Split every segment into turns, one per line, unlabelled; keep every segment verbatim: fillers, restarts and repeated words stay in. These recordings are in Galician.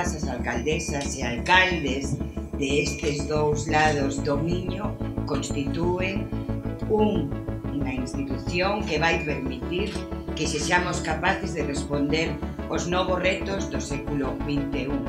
todas as alcaldesas e alcaldes de estes dous lados do Miño constitúen un, unha institución que vai permitir que sexamos capaces de responder aos novos retos do século vinte e un.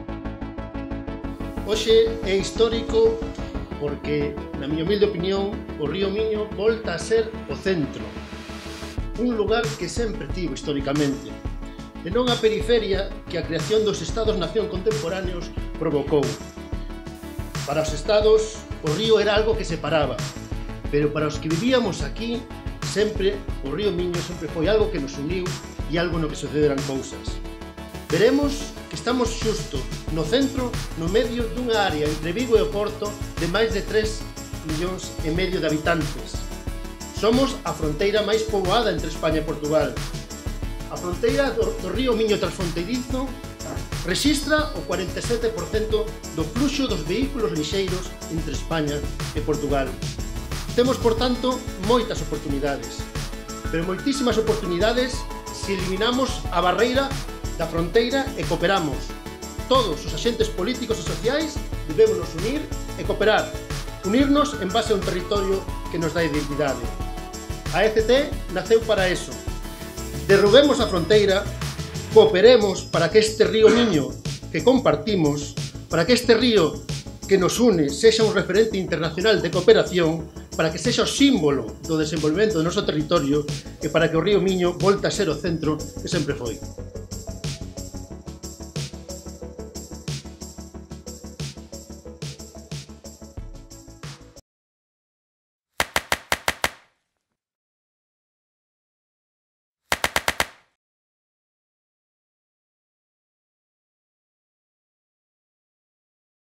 Hoxe é histórico porque, na miña humilde opinión, o río Miño volta a ser o centro, un lugar que sempre tivo históricamente, e non a periferia que a creación dos estados-nación contemporáneos provocou. Para os estados, o río era algo que separaba, pero para os que vivíamos aquí, sempre o río Miño sempre foi algo que nos uniu e algo no que sucederan cousas. Veremos que estamos xusto no centro, no medio dunha área entre Vigo e o Porto de máis de tres millóns e medio de habitantes. Somos a fronteira máis poboada entre España e Portugal. A fronteira do, do río Miño transfronteirizo rexistra o cuarenta e sete por cento do fluxo dos vehículos lixeiros entre España e Portugal. Temos, por tanto, moitas oportunidades, pero moitísimas oportunidades se eliminamos a barreira da fronteira e cooperamos. Todos os axentes políticos e sociais debemos nos unir e cooperar, unirnos en base a un territorio que nos dá identidade. A E C T naceu para eso. Derrubemos a fronteira, cooperemos para que este río Miño que compartimos, para que este río que nos une sexa un referente internacional de cooperación, para que sexa o símbolo do desenvolvemento do noso territorio e para que o río Miño volta a ser o centro que sempre foi.